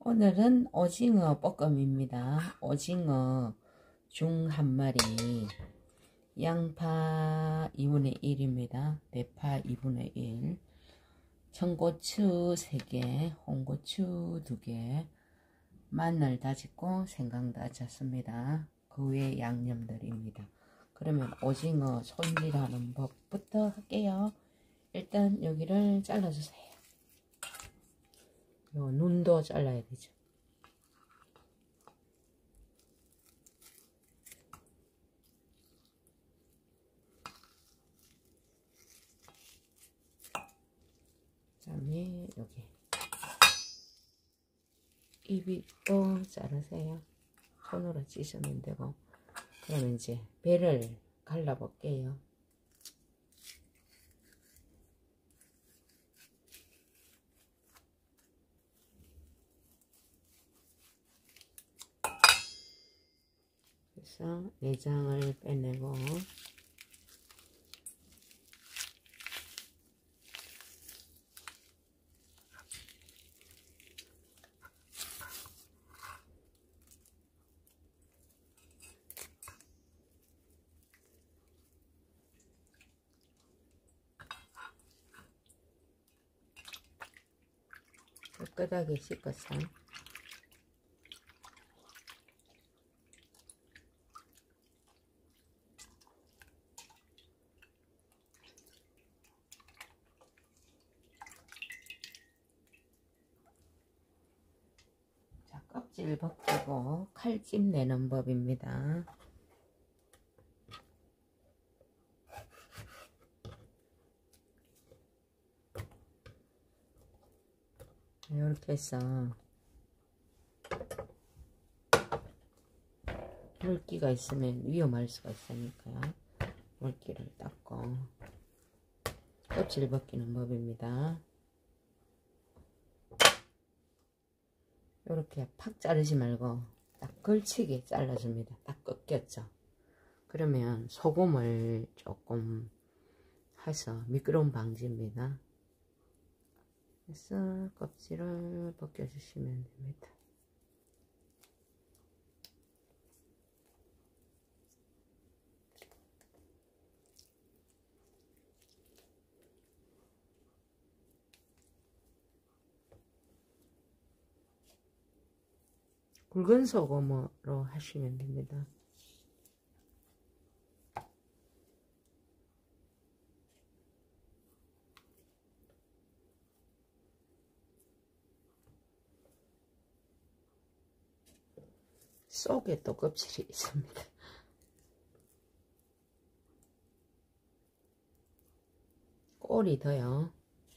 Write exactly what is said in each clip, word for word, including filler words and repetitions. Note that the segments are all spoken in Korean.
오늘은 오징어 볶음입니다. 오징어 중 한 마리, 양파 이분의 일입니다. 대파 이분의 일, 청고추 세 개, 홍고추 두 개, 마늘 다졌고 생강 다졌습니다. 그 외에 양념들입니다. 그러면 오징어 손질하는 법부터 할게요. 일단 여기를 잘라주세요. 요 눈도 잘라야 되죠. 그다음에 여기 입이 또 자르세요. 손으로 찢으면 되고. 그러면 이제 배를 갈라 볼게요. 그래서 내장을 빼내고 깨끗하게 씻었어. 자, 껍질 벗기고 칼집 내는 법입니다. 이렇게 해서 물기가 있으면 위험할 수가 있으니까 물기를 닦고 껍질 벗기는 법입니다. 이렇게 팍 자르지 말고 딱 걸치게 잘라줍니다. 딱 꺾였죠. 그러면 소금을 조금 해서 미끄러움 방지입니다. 그래서 껍질을 벗겨주시면 됩니다. 굵은 소금으로 하시면 됩니다. 속에 또 껍질이 있습니다. 꼬리 더요.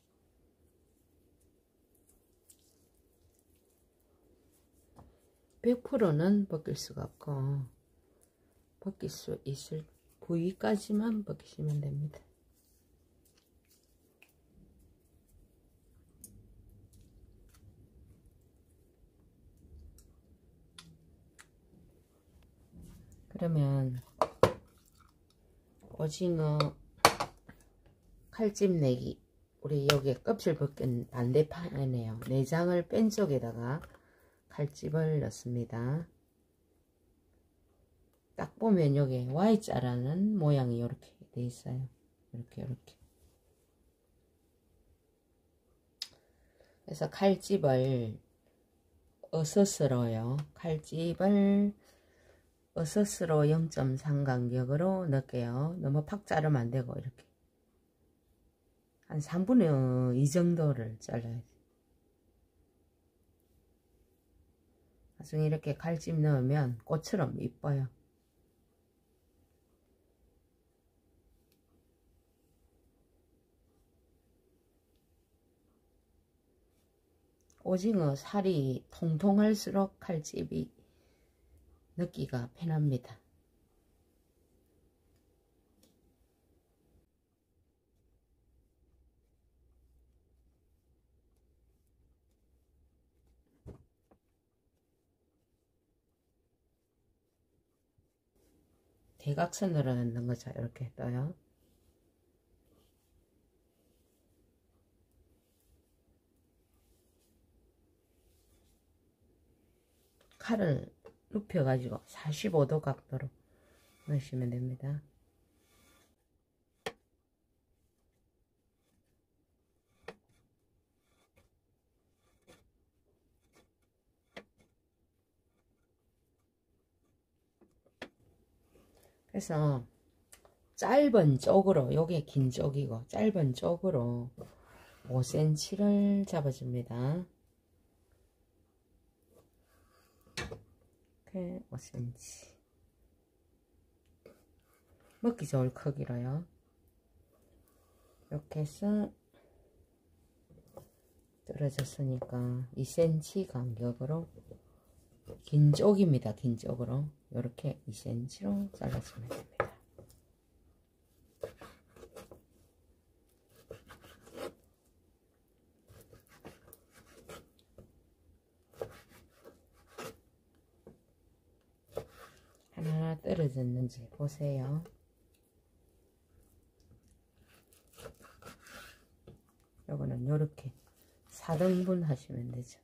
백 퍼센트는 벗길 수가 없고 벗길 수 있을 부위까지만 벗기시면 됩니다. 그러면 오징어 칼집 내기, 우리 여기 껍질 벗긴 반대판이네요. 내장을 뺀 쪽에다가 칼집을 넣습니다. 딱 보면 여기 Y자라는 모양이 이렇게 돼 있어요. 이렇게 이렇게. 그래서 칼집을 어슷으로요. 칼집을 어슷으로 영 점 삼 간격으로 넣을게요. 너무 팍 자르면 안 되고 이렇게 한 삼분의 이 정도를 잘라야 돼요. 나중에 이렇게 칼집 넣으면 꽃처럼 이뻐요. 오징어 살이 통통할수록 칼집이 넣기가 편합니다. 대각선으로 넣는 거죠. 이렇게 떠요. 칼을 눕혀 가지고 사십오 도 각도로 넣으시면 됩니다. 그래서 짧은 쪽으로, 요게 긴 쪽이고 짧은 쪽으로 오 센티미터를 잡아줍니다. 이렇게 오 센티미터. 먹기 좋을 크기로요. 이렇게 해서 떨어졌으니까 이 센티미터 간격으로 긴 쪽입니다. 긴 쪽으로 이렇게 이 센티미터로 잘라주면 됩니다. 하나 떨어졌는지 보세요. 요거는 요렇게 사 등분 하시면 되죠.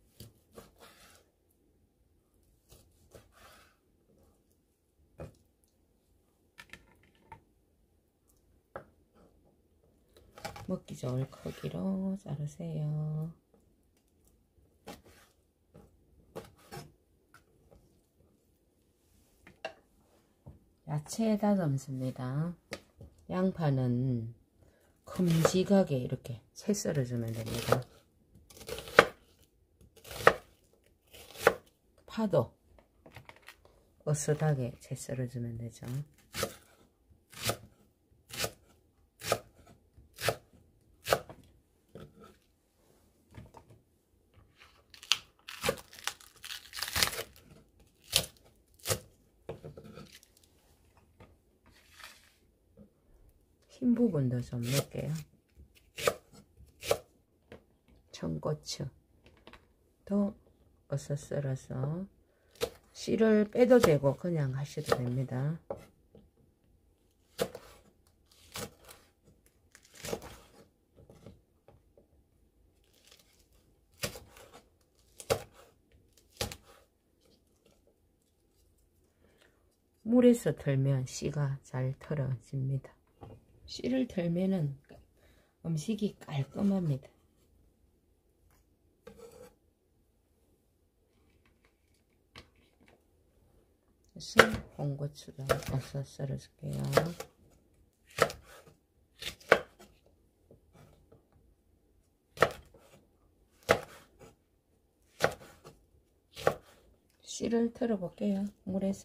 먹기 좋을 크기로 자르세요. 야채 다듬습니다. 양파는 큼직하게 이렇게 채 썰어주면 됩니다. 파도 어슷하게 채 썰어주면 되죠. 흰 부분도 좀 넣을게요. 청고추도 어서 썰어서 씨를 빼도 되고 그냥 하셔도 됩니다. 물에서 털면 씨가 잘 털어집니다. 씨를 털면은 음식이 깔끔합니다. 그래서 홍고추도 어서 썰어줄게요. 씨를 털어볼게요. 물에서.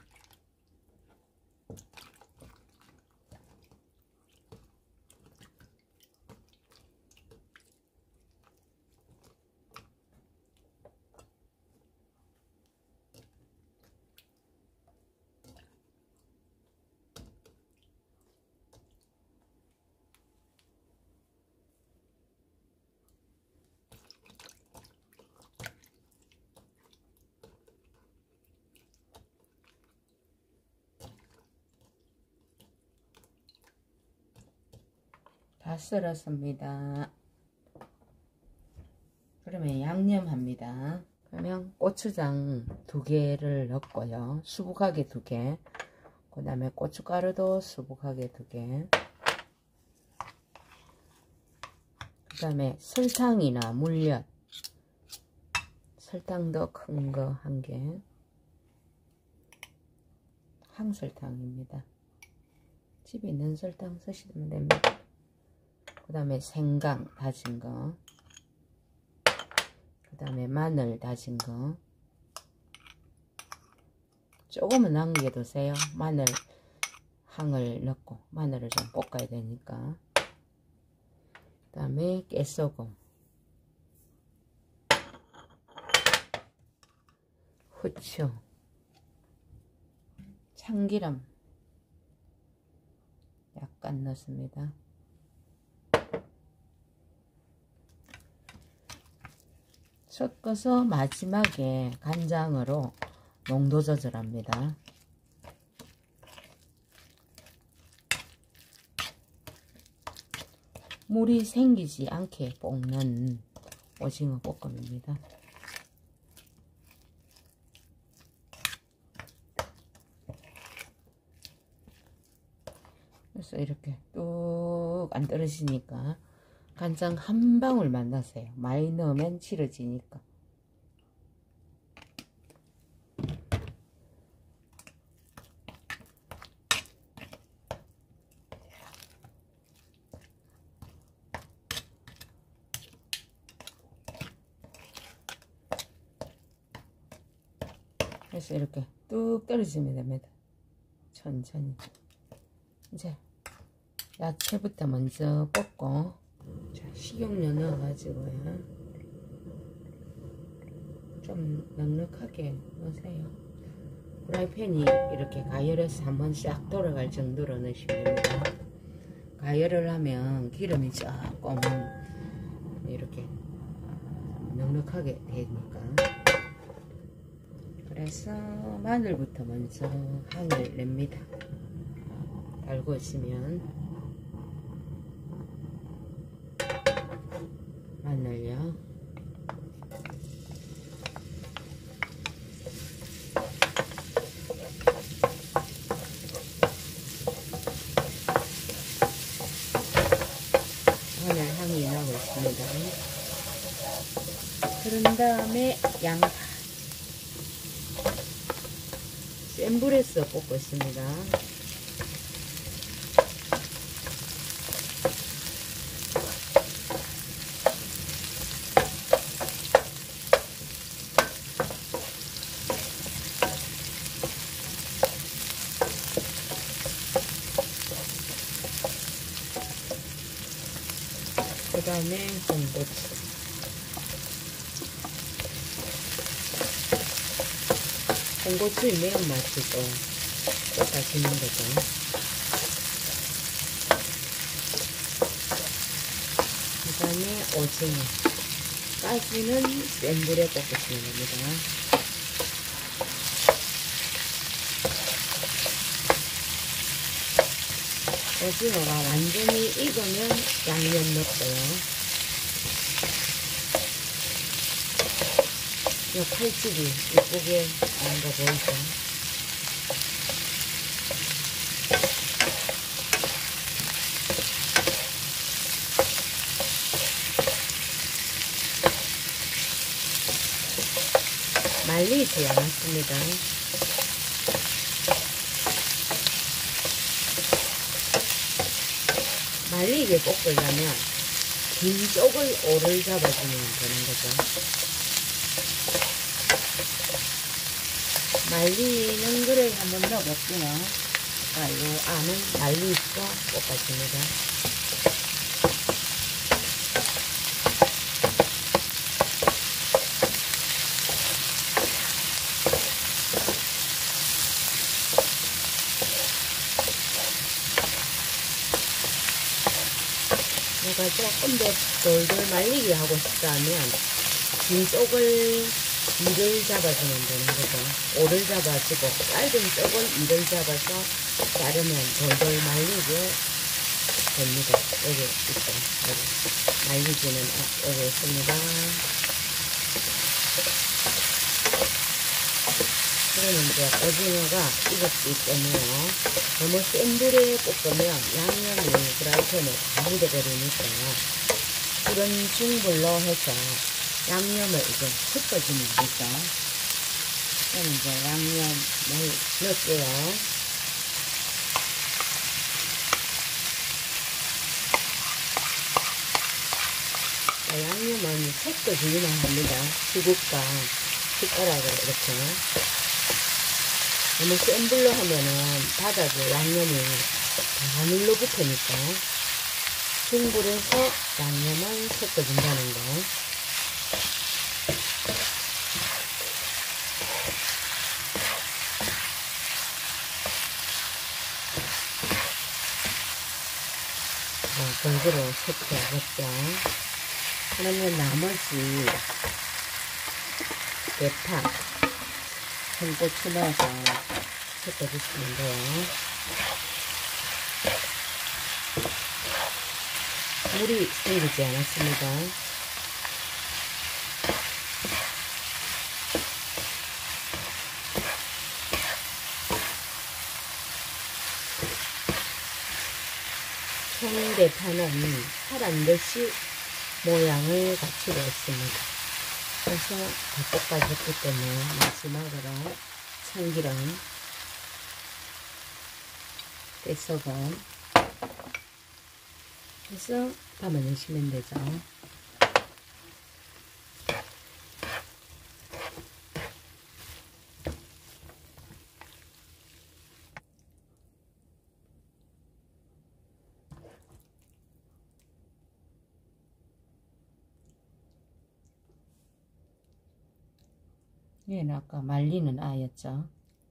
다 썰었습니다. 그러면 양념합니다. 그러면 고추장 두 개를 넣고요. 수북하게 두 개. 그 다음에 고춧가루도 수북하게 두 개. 그 다음에 설탕이나 물엿. 설탕도 큰 거 한 개. 항설탕입니다. 집에 있는 설탕 쓰시면 됩니다. 그 다음에 생강 다진 거, 그 다음에 마늘 다진 거, 조금은 남겨두세요. 마늘 항을 넣고 마늘을 좀 볶아야 되니까. 그 다음에 깨소금, 후추, 참기름 약간 넣습니다. 섞어서 마지막에 간장으로 농도 조절합니다. 물이 생기지 않게 볶는 오징어 볶음입니다. 그래서 이렇게 뚝 안 떨어지니까 간장 한 방울만 넣으세요. 많이 넣으면 질어지니까. 그래서 이렇게 뚝 떨어지면 됩니다. 천천히. 이제 야채부터 먼저 볶고, 자, 식용유 넣어가지고요. 좀 넉넉하게 넣으세요. 프라이팬이 이렇게 가열해서 한번 싹 돌아갈 정도로 넣으시면 됩니다. 가열을 하면 기름이 조금 이렇게 넉넉하게 되니까. 그래서 마늘부터 먼저 향을 냅니다. 달고 있으면 마늘요. 마늘 향이 나고 있습니다. 그런 다음에 양파. 센 불에서 볶고 있습니다. 그 다음에 홍고추. 홍고추의 매운맛이 또 볶아지는 거죠. 그 다음에 오징어. 가지는 센 불에 볶으시면 됩니다. 오징어가 완전히 익으면 양념 넣고요. 이 칼집이 이쁘게 나온 거 보이죠? 말리지 않았습니다. 말리게 볶으려면 긴 쪽을 오를 잡아주면 되는 거죠. 말리는 거를 한번 넣어볼게요. 자, 이 안은 말리고 볶아줍니다. 내가 조금 더 돌돌 말리게 하고 싶다면 긴 쪽을 이를 잡아주면 되는 거죠. 오를 잡아주고 짧은 쪽은 이를 잡아서 자르면 돌돌 말리게 됩니다. 여기 있죠. 여기 말리기는 여기 있습니다. 그러면 이제 오징어가 익었기 때문에 너무 센 불에 볶으면 양념이 프라이팬에 다 묻어버리니까 이런 중불로 해서 양념을 이제 섞어주면 되죠. 그럼 이제 양념을 넣을게요. 자, 양념은 섞어주기만 합니다. 수국과 숟가락으로 이렇게. 너무 센 불로 하면은 바닥에 양념이 다 눌러붙으니까 중불에서 양념을 섞어준다는 거. 건조로 섞여야겠죠. 그러면 나머지 대파, 홍고추 넣어서 섞어주시면 돼요. 물이 생기지 않았습니다. 성대파는 파란 듯이 모양을 갖추고 있습니다. 그래서 다 볶아졌기 때문에 마지막으로 참기름 떼서금 해서 담아내시면 되죠. 얘는 아까 말리는 아였죠.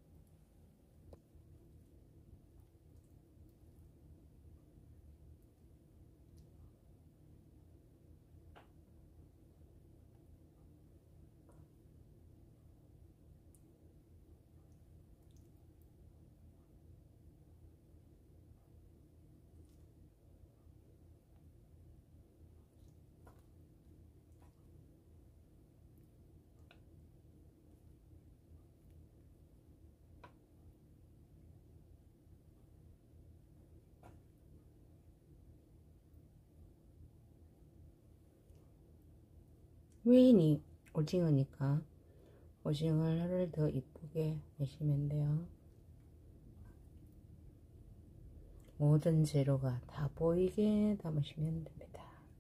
메인이 오징어니까 오징어를 더 이쁘게 내시면 돼요. 모든 재료가 다 보이게 담으시면 됩니다.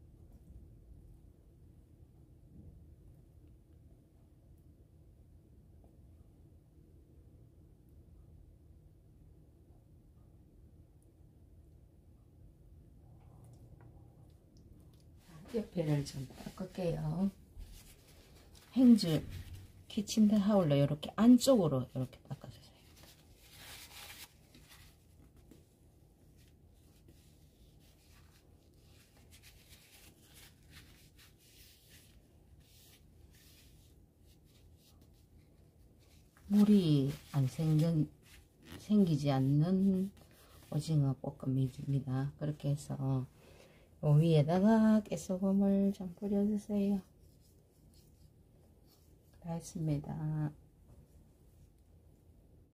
옆에를 좀 닦을게요. 행주 키친타올로 이렇게 안쪽으로 이렇게 닦아주세요. 물이 안 생긴, 생기지 않는 오징어 볶음입니다. 그렇게 해서 요 위에다가 깨소금을 좀 뿌려주세요. 다 했습니다.